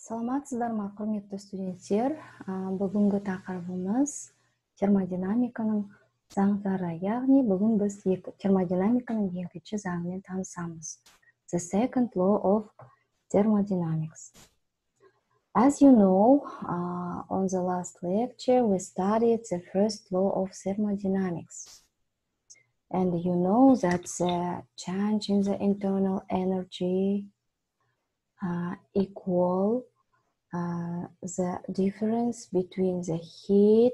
Саламатсыздар ма, құрметті студенттер? Бүгінгі тақырыбымыз термодинамиканың заңдары. Яғни бүгін біз термодинамиканың екінші заңымен танысамыз. The second law of thermodynamics. As you know, on the last lecture we studied the first law of thermodynamics. And you know that the change in the internal energy equal the difference between the heat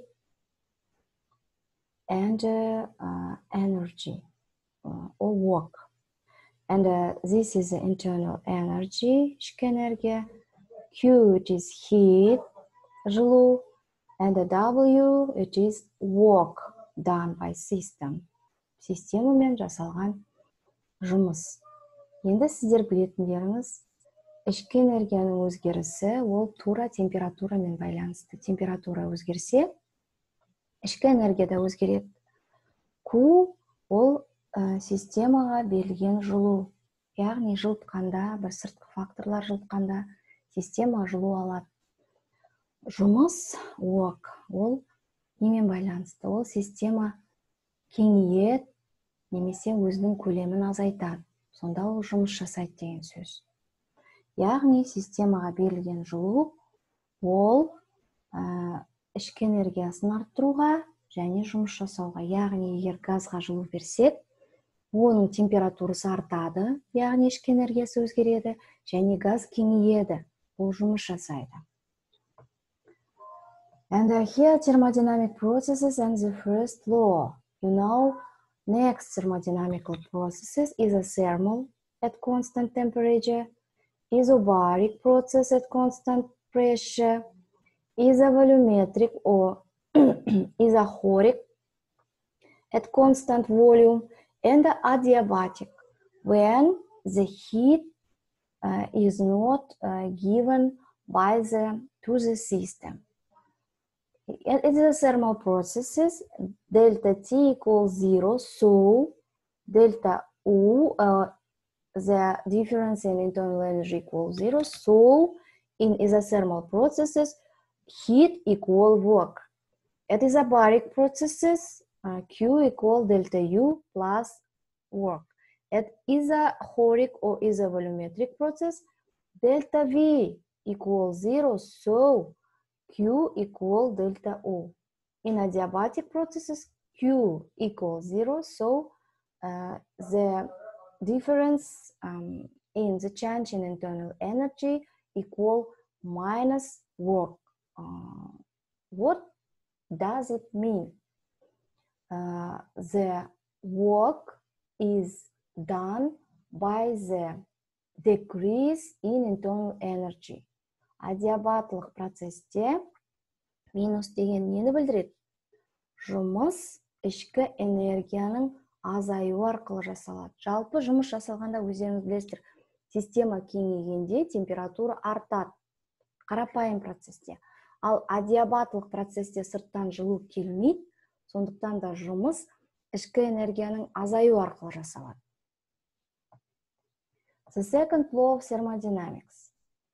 and energy or work. And this is the internal energy, ішкі энергия. Q, it is heat, жылу, and W, it is work done by system. Системамен жасалған жұмыс. Енді сіздер білетіндеріңіз, ішкі энергияның өзгерісі ол тура температурамен байланысты. Температура өзгерсе, ішкі энергия да өзгереді. Q ол системаға берілген жылу. Яғни жылытқанда, бір сыртқы факторлар жылытқанда система жылу алады. Жұмыс, work, ол немен байланысты? Ол система кеңейеді, немесе өзінің көлемін азайтады. Сонда ол жұмыс жасайды деген сөз. Яғни системаға берілген жылу ол ішкі энергиясын арттыруға және жұмыс жасауға. Яғни егер газға жылу берсек, оның температурасы артады, яғни ішкі энергиясы өзгереді, және газ кеңейеді, ол жұмыс жасайды. And here thermodynamic processes and the first law. You know, next thermodynamical processes is a thermal at constant temperature, isobaric process at constant pressure, isovolumetric or isochoric at constant volume, and adiabatic when the heat is not given to the system. It is thermal processes. Delta T equals 0, so delta U, the difference in internal energy equals 0, so in isothermal processes, heat equal work. At isobaric processes, Q equal delta U plus work. At isochoric or isovolumetric process, delta V equals 0, so Q equal delta O. In adiabatic processes, Q equals 0, so the difference in the change in internal energy equal minus work. What does it mean? The work is done by the decrease in internal energy. Адиабатлық процесте минус деген нені білдіреді? Жұмыс ішкі энергияның азаю арқылы жасалады. Жалпы жұмыс жасалғанда өздеріңіз білесіздер, система кеңейгенде температура артады. Қарапайым процесте. Ал адиабатлық процесте сырттан жылу келмейді, сондықтан да жұмыс ішкі энергияның азаю арқылы жасалады. The second law of thermodynamics.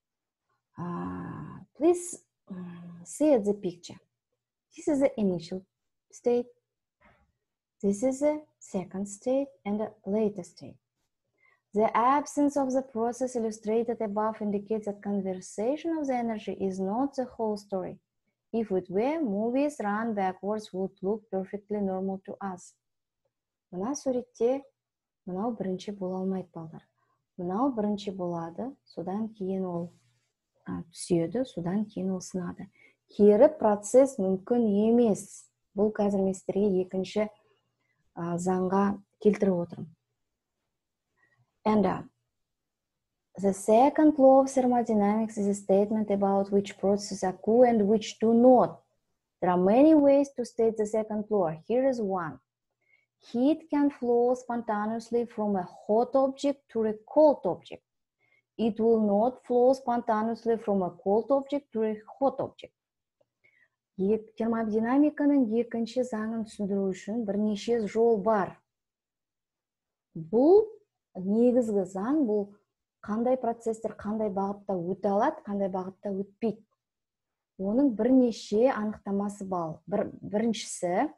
Please see at the picture. This is the initial state. This is the second state and the later state. The absence of the process illustrated above indicates that conservation of the energy is not the whole story. If it were, movies run backwards would look perfectly normal to us. Мына суретте мынау бірінші бола алмайды, балдар. Мынау бірінші болады, содан кейін ол түседі, содан кейін ол сынады. Кері процесс мүмкін емес. Бұл қазір мен сіздерге екінші заңға келтіріп отырмын. And the second law of thermodynamics is a statement about which processes occur and which do not. There are many ways to state the second law. Here is one. Heat can flow spontaneously from a hot object to a cold object. It will not flow spontaneously from a cold object to a hot object. Термодинамиканың екінші заңын түсіндіру үшін бірнеше жол бар. Бұл негізгі заң, бұл қандай процесстер қандай бағытта өте алады, қандай бағытта өтпейді. Оның бірнеше анықтамасы бар. Біріншісі,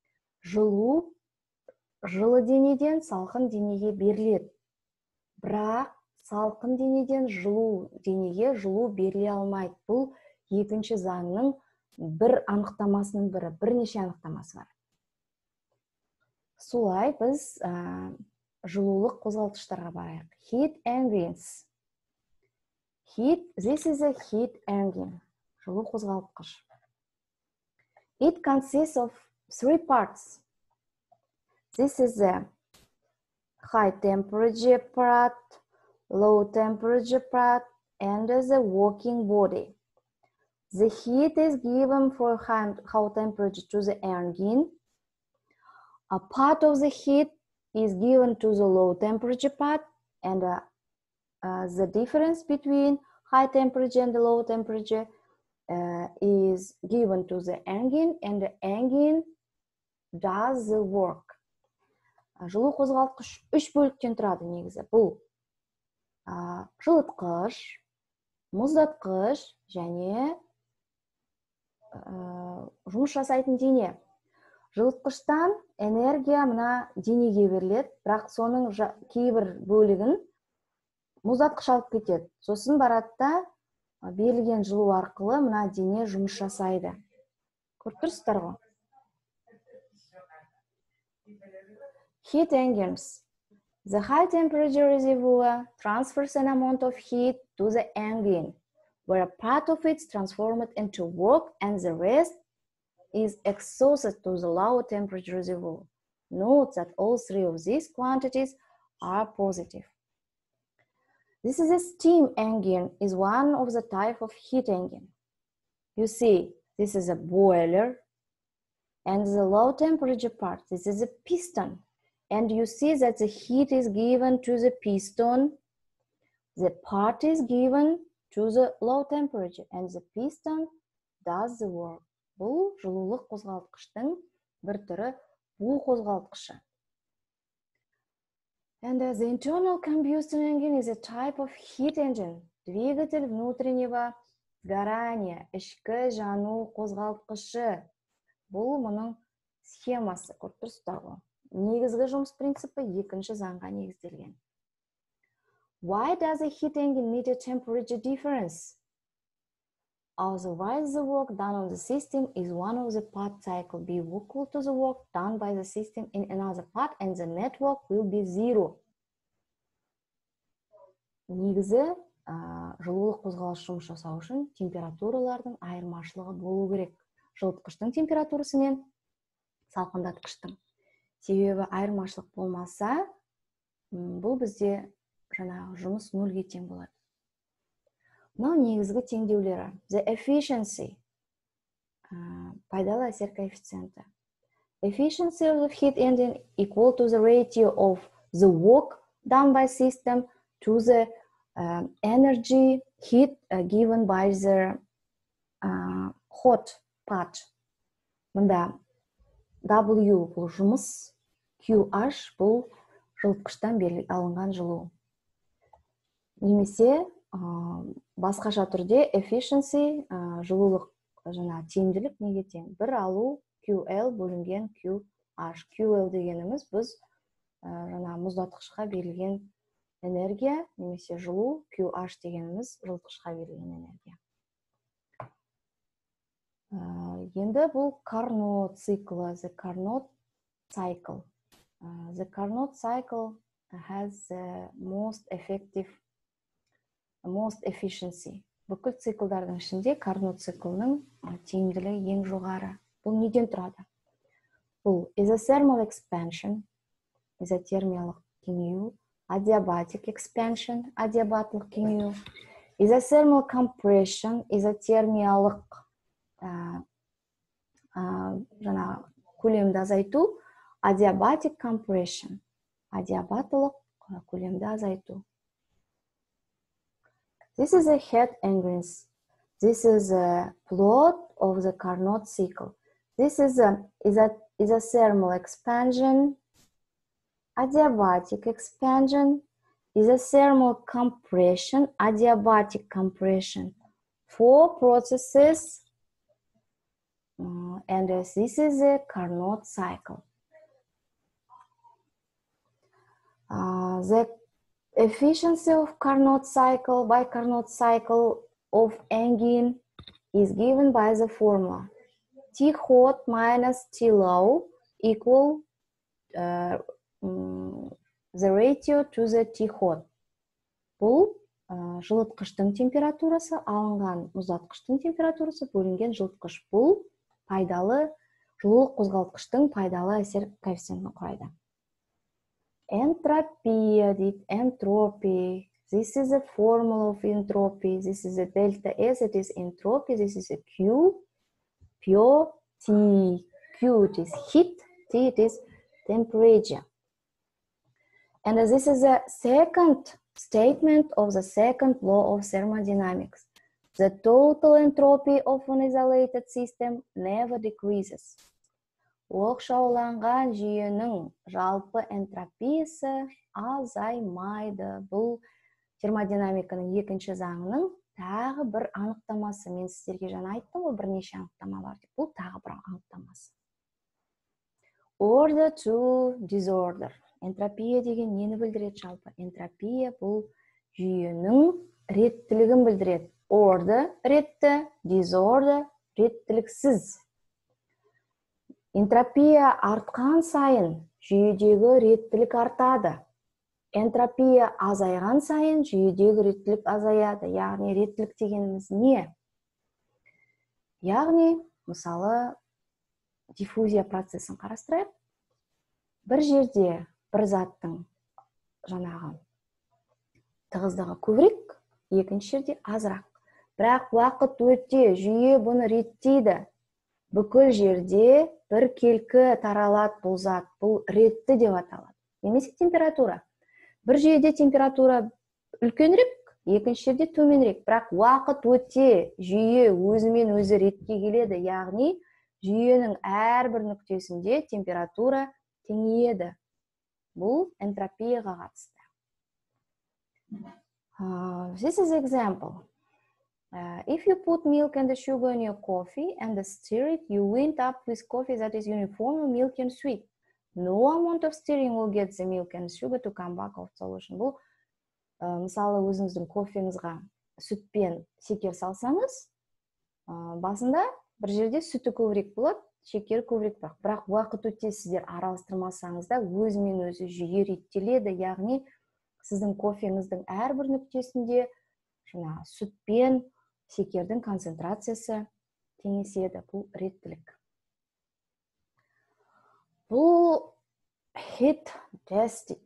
жылы денеден салқын денеге беріледі. Бірақ салқын денеден жылу денеге жылу беріле алмайды. Бұл екінші заңның бір анықтамасының бірі, бірнеше анықтамасы бар. Солай біз жылулық қозғалтқыштарға барайық. Heat engines. This is a heat engine. Жылу қозғалтқыш. It consists of 3 parts. This is a high temperature part, low temperature part, and the working body. The heat is given for high temperature to the engine. A part of the heat is given to the low temperature part, and the difference between high temperature and the low temperature is given to the engine, and the engine does the work. Жылу қозғалтқыш 3 бөліктен тұрады негізі. Бұл жылытқыш, мұздатқыш және жұмыс жасайтын дене. Жылытқыштан энергия мына денеге беріледі, бірақ соның кейбір бөлігін мұздатқыш алып кетеді. Сосын баратта берілген жылу арқылы мына дене жұмыс жасайды. Көріп тұрсыздар ғой? Heat engines. The high temperature reservoir transfers an amount of heat to the engine, where a part of it is transformed into work and the rest is exhausted to the low temperature reservoir. Note that all 3 of these quantities are positive. This is a steam engine, is one of the type of heat engine. You see, this is a boiler, and the low temperature part, this is a piston. And you see that the heat is given to the piston, the part is given to the low temperature, and the piston does the work. Бұл жылулық қозғалтқыштың бір түрі бу қозғалтқышы. And the internal combustion engine is a type of heat engine. Двигатель внутреннего сгорания, ішкі жану қозғалтқышы. Бұл мұның схемасы, көріп тұрсыздар ғой. Негізгі жұмыс принципі екінші заңға негізделген. Why does a heat engine need a temperature difference? Otherwise, the work done on the system is one of the part cycle be equal to the work done by the system in another part, and the net work will be 0. Негізі, жылулық қозғалыс жұмыс жасау үшін температуралардың айырмашылығы болу керек. Жылытқыштың температурасы мен салқындатқыштың. Себебі айырмашылық болмаса, бұл бізде жаңағы жұмыс 0-ге тең болады. Мынау негізгі теңдеулері. The efficiency, пайдалы әсер коэффициенті. Efficiency of the heat engine equal to the ratio of the work done by system to the energy heat given by the hot part. Мында W бұл жұмыс, QH бұл жылытқыштан алынған жылу. Немесе басқаша түрде efficiency жылулық тиімділік неге тең? Бір алу QL бөлінген QH. QL дегеніміз біз мұздатқышқа берілген энергия, немесе жылу, QH дегеніміз жылытқышқа берілген энергия. Енді бұл Carnot циклы, the Carnot cycle. The Carnot cycle has the most efficiency. Бүкіл циклдардың ішінде Carnot циклының тиімділігі ең жоғары. Бұл неден тұрады? Бұл isothermal expansion, изотермиялық кеңею, adiabatic expansion, адиабатлық кеңею, isothermal compression, изотермиялық көлемді азайту, adiabatic compression, адиабатлық көлемді азайту. This is a heat engines. This is a plot of the Carnot cycle. This is a isothermal expansion, adiabatic expansion, is a thermal compression, adiabatic compression for processes, and this is a Carnot cycle. The efficiency of Carnot cycle by Carnot cycle of engine is given by the formula T hot minus T low equal the ratio to the T hot. Бұл жылытқыштың температурасы алынған мұздатқыштың температурасы бөлінген жылытқыш. Бұл пайдалы жылулық қозғалтқыштың пайдалы әсер коэффициентін құрайды. Энтропия дейді, entropy. This is a formula of entropy. This is a delta S, it is entropy. This is a Q, pure T. Q, it is heat, T, it is temperature. And this is a second statement of the second law of thermodynamics. The total entropy of an isolated system never decreases. Оқшауланған жүйенің жалпы энтропиясы азаймайды. Бұл термодинамиканың екінші заңының тағы бір анықтамасы. Мен сіздерге жаңа айттым ғой, бірнеше анықтама бар деп. Бұл тағы бір анықтамасы. Order to disorder. Энтропия деген нені білдіреді жалпы? Энтропия бұл жүйенің реттілігін білдіреді. Order ретті, disorder реттіліксіз. Энтропия артқан сайын жүйедегі реттілік артады. Энтропия азайған сайын жүйедегі реттілік азаяды. Яғни реттілік дегеніміз не? Яғни, мысалы, диффузия процесін қарастырайық. Бір жерде бір заттың жаңағы тығыздығы көбірек, екінші жерде азырақ. Бірақ уақыт өте жүйе бұны реттейді. Бүкіл жерде бір келкі таралады бұл зат, бұл ретті деп аталады. Немесе температура. Бір жүйеде температура үлкенірек, екінші жерде төменірек. Бірақ уақыт өте жүйе өзімен өзі ретке келеді. Яғни жүйенің әрбір нүктесінде температура теңейеді. Бұл энтропияға қатысты. This is example. If you put milk and the sugar in your coffee and stir it, you end up with coffee that is uniformly milky and sweet. No amount of stirring will get the milk and sugar to come back of solution. Бұл, мысалы, өзіңіздің кофеңізға сүтпен шекер салсаңыз, басында бір жерде сүті көбірек болады, шекер көбірек бірақ. Бірақ уақыт өте сіздер араластырмасаңыз да өзімен өзі жүйе реттеледі. Яғни, сіздің кофеңіздің әрбір нүктесінде сүтпен шекердің концентрациясы теңеседі. Бұл реттілік. Бұл heat tested.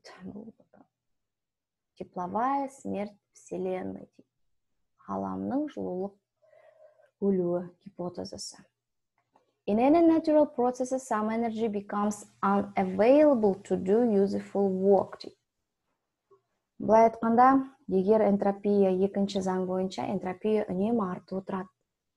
Тепловая смерть Вселенной. Ғаламның жылулық өлуі гипотезасы. In any natural process, some energy becomes unavailable to do useful work. Былай айтқанда, егер энтропия екінші заң бойынша энтропия үнемі артып отырады.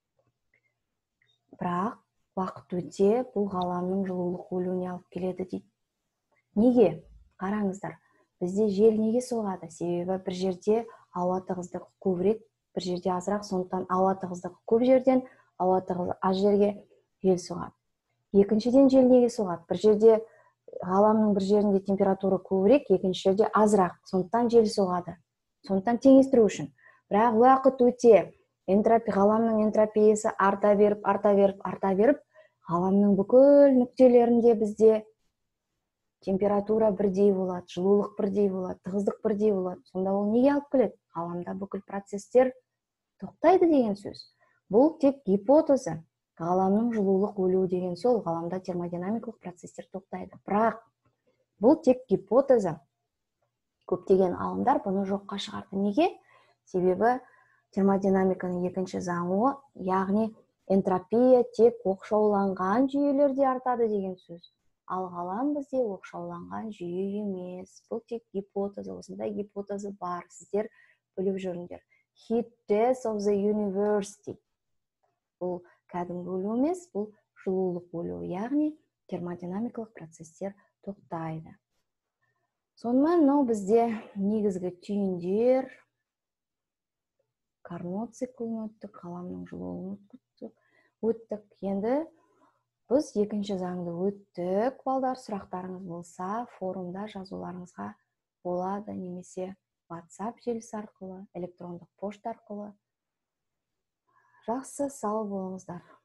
Бірақ уақыт өте бұл ғаламның жылулық өлуіне алып келеді дейді. Неге? Қараңыздар, бізде жел неге соғады? Себебі бір жерде ауа тығыздығы көбірек, бір жерде азырақ, сондықтан ауа тығыздығы көп жерден ауа тығыздығы аз жерге жел соғады. Екіншіден жел неге соғады? Бір жерде ғаламның бір жерінде температура көбірек, екінші жерде азырақ, сондықтан жел соғады. Сондықтан теңестіру үшін. Бірақ уақыт өте ғаламның энтропиясы арта беріп, ғаламның бүкіл нүктелерінде бізде температура бірдей болады, жылулық бірдей болады, тығыздық бірдей болады. Сонда ол неге алып келеді? Ғаламда бүкіл процестер тоқтайды деген сөз. Бұл тек гипотеза. Ғаламның жылулық өлуі деген сол, ғаламда термодинамикалық процестер тоқтайды. Бірақ бұл тек гипотеза. Көптеген ғалымдар бұны жоққа шығарды. Неге? Себебі термодинамиканың екінші заңы, яғни энтропия тек оқшауланған жүйелерде артады деген сөз. Ал ғалам бізде оқшауланған жүйе емес. Бұл тек гипотеза. Осындай гипотеза бар. Сіздер біліп жүріңдер. Heat death of the university. Бұл кәдімгі өлу емес, бұл жылулық өлу, яғни термодинамикалық процестер тоқтайды. Сонымен мынау бізде негізгі түйіндер, Карнот циклын өттік, қаламның жылуын өттік. Енді біз екінші заңды өттік. Балдар, сұрақтарыңыз болса, форумда жазуларыңызға болады, немесе WhatsApp желісі арқылы, электрондық пошта арқылы. Жақсы, сау болыңыздар.